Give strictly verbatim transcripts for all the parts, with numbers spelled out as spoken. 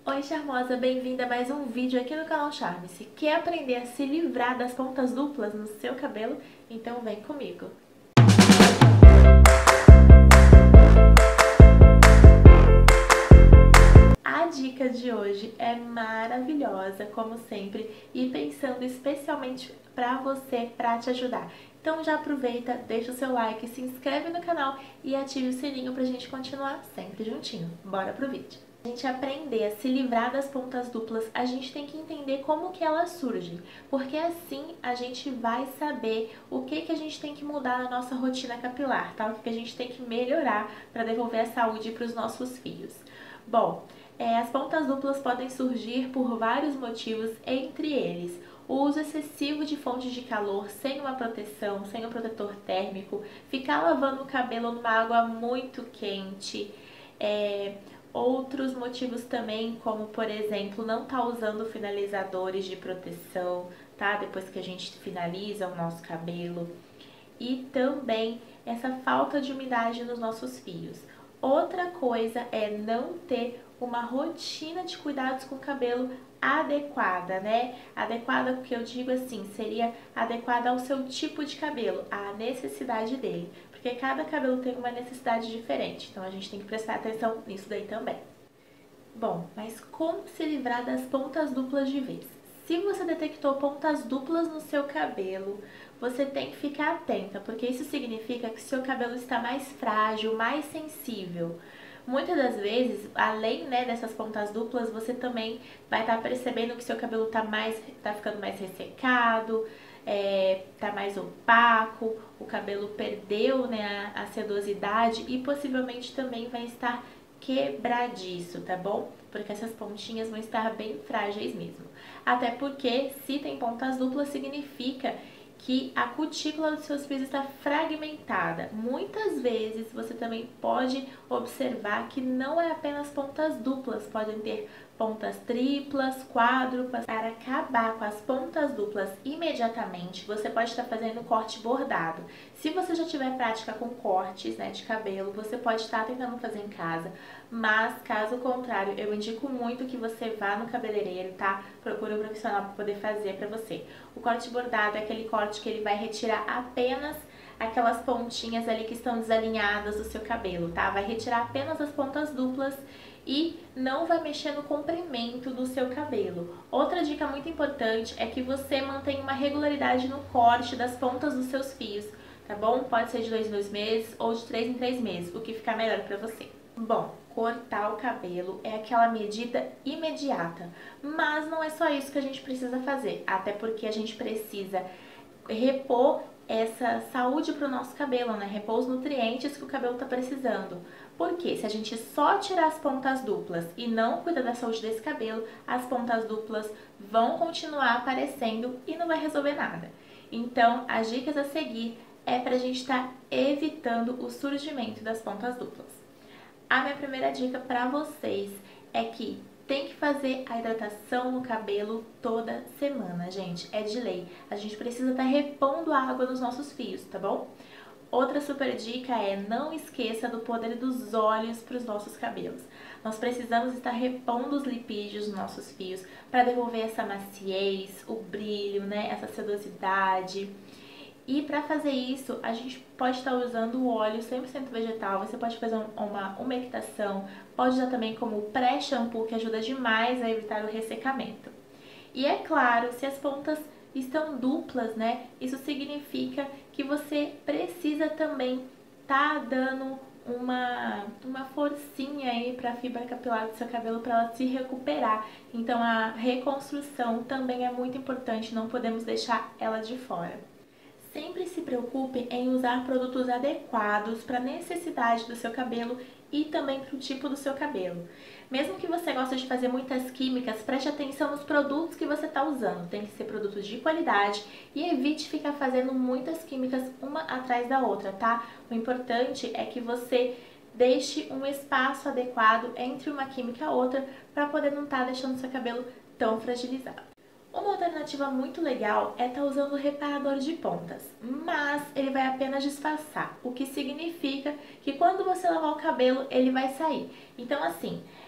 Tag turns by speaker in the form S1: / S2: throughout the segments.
S1: Oi charmosa, bem-vinda a mais um vídeo aqui no canal Charme-se. Quer aprender a se livrar das pontas duplas no seu cabelo? Então vem comigo! A dica de hoje é maravilhosa, como sempre, e pensando especialmente para você, para te ajudar. Então já aproveita, deixa o seu like, se inscreve no canal e ative o sininho pra gente continuar sempre juntinho. Bora pro vídeo! A gente aprender a se livrar das pontas duplas, a gente tem que entender como que elas surgem, porque assim a gente vai saber o que que a gente tem que mudar na nossa rotina capilar, tá? O que que a gente tem que melhorar para devolver a saúde para os nossos fios. Bom, é, as pontas duplas podem surgir por vários motivos, entre eles o uso excessivo de fontes de calor sem uma proteção, sem um protetor térmico, ficar lavando o cabelo numa água muito quente, é, outros motivos também, como por exemplo, não estar tá usando finalizadores de proteção, tá? Depois que a gente finaliza o nosso cabelo. E também essa falta de umidade nos nossos fios. Outra coisa é não ter uma rotina de cuidados com o cabelo adequada, né? Adequada, o que eu digo assim, seria adequada ao seu tipo de cabelo, à necessidade dele. Porque cada cabelo tem uma necessidade diferente, então a gente tem que prestar atenção nisso daí também. Bom, mas como se livrar das pontas duplas de vez? Se você detectou pontas duplas no seu cabelo, você tem que ficar atenta, porque isso significa que seu cabelo está mais frágil, mais sensível. Muitas das vezes, além né, dessas pontas duplas, você também vai estar percebendo que seu cabelo está mais, tá ficando mais ressecado, é, tá mais opaco, o cabelo perdeu né, a, a sedosidade e possivelmente também vai estar quebradiço, tá bom? Porque essas pontinhas vão estar bem frágeis mesmo. Até porque, se tem pontas duplas, significa que a cutícula dos seus fios está fragmentada. Muitas vezes você também pode observar que não é apenas pontas duplas, podem ter pontas triplas, quádruplas. Para acabar com as pontas duplas imediatamente, você pode estar fazendo corte bordado. Se você já tiver prática com cortes né, de cabelo, você pode estar tentando fazer em casa, mas caso contrário, eu indico muito que você vá no cabeleireiro, tá? Procure um profissional para poder fazer para você. O corte bordado é aquele corte que ele vai retirar apenas aquelas pontinhas ali que estão desalinhadas do seu cabelo, tá? Vai retirar apenas as pontas duplas e não vai mexer no comprimento do seu cabelo. Outra dica muito importante é que você mantenha uma regularidade no corte das pontas dos seus fios, tá bom? Pode ser de dois em dois meses ou de três em três meses, o que ficar melhor pra você. Bom, cortar o cabelo é aquela medida imediata, mas não é só isso que a gente precisa fazer, até porque a gente precisa repor essa saúde para o nosso cabelo, né? Repor os nutrientes que o cabelo está precisando. Porque se a gente só tirar as pontas duplas e não cuidar da saúde desse cabelo, as pontas duplas vão continuar aparecendo e não vai resolver nada. Então, as dicas a seguir é para a gente estar tá evitando o surgimento das pontas duplas. A minha primeira dica para vocês é que tem que fazer a hidratação no cabelo toda semana, gente. É de lei. A gente precisa estar repondo a água nos nossos fios, tá bom? Outra super dica é não esqueça do poder dos óleos para os nossos cabelos. Nós precisamos estar repondo os lipídios nos nossos fios para devolver essa maciez, o brilho, né? Essa sedosidade. E para fazer isso, a gente pode estar usando o óleo cem por cento vegetal, você pode fazer uma umectação, pode usar também como pré-shampoo, que ajuda demais a evitar o ressecamento. E é claro, se as pontas estão duplas, né, isso significa que você precisa também estar tá dando uma, uma forcinha aí para a fibra capilar do seu cabelo para ela se recuperar. Então a reconstrução também é muito importante, não podemos deixar ela de fora. Sempre se preocupe em usar produtos adequados para a necessidade do seu cabelo e também para o tipo do seu cabelo. Mesmo que você goste de fazer muitas químicas, preste atenção nos produtos que você está usando. Tem que ser produtos de qualidade e evite ficar fazendo muitas químicas uma atrás da outra, tá? O importante é que você deixe um espaço adequado entre uma química e outra para poder não estar deixando seu cabelo tão fragilizado. Uma alternativa muito legal é estar tá usando o reparador de pontas, mas ele vai apenas disfarçar, o que significa que quando você lavar o cabelo, ele vai sair. Então assim,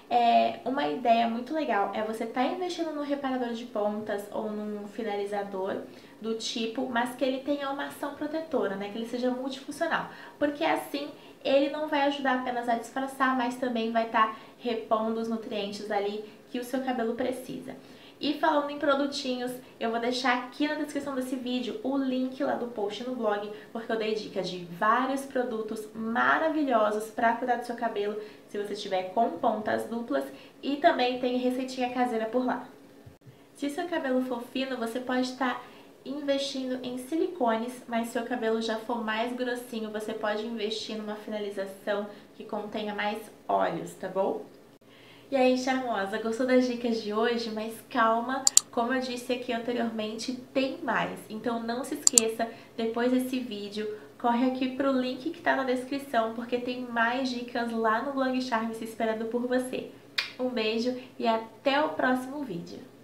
S1: É, uma ideia muito legal é você estar tá investindo num reparador de pontas ou num finalizador do tipo, mas que ele tenha uma ação protetora, né? Que ele seja multifuncional, porque assim ele não vai ajudar apenas a disfarçar, mas também vai estar tá repondo os nutrientes ali que o seu cabelo precisa. E falando em produtinhos, eu vou deixar aqui na descrição desse vídeo o link lá do post no blog, porque eu dei dicas de vários produtos maravilhosos para cuidar do seu cabelo, se você estiver com pontas duplas, e também tem receitinha caseira por lá. Se seu cabelo for fino, você pode estar investindo em silicones, mas se seu cabelo já for mais grossinho, você pode investir numa finalização que contenha mais óleos, tá bom? E aí, charmosa, gostou das dicas de hoje? Mas calma, como eu disse aqui anteriormente, tem mais. Então não se esqueça, depois desse vídeo, corre aqui pro link que tá na descrição, porque tem mais dicas lá no blog Charme se esperando por você. Um beijo e até o próximo vídeo.